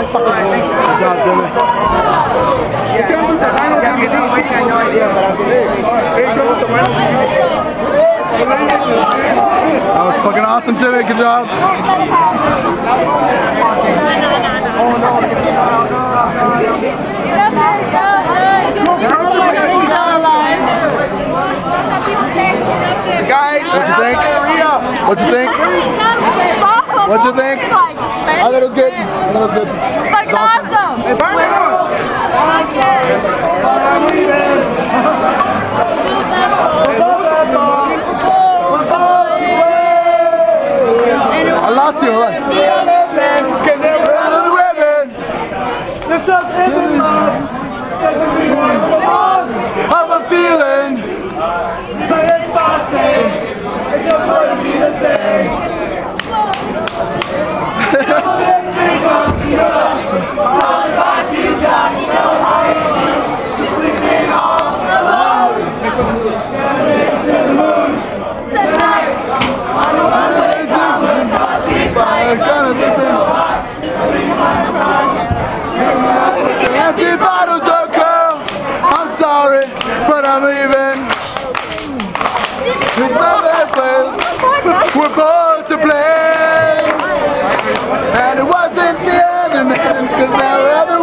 Good job, Jimmy. That was fucking awesome, Jimmy. Good job. Guys, what'd you think? What'd you think? What'd you think? I thought it was good. I thought it was good. Like awesome. Hey, burn it on. I lost you. Hold on. It's just in the mud. I'm a feeling. But it's passing. It just wouldn't be the same. Empty bottles of girl. I'm sorry, but I'm leaving. It's not that way. We're both to blame. And it wasn't the other man, 'cause there were other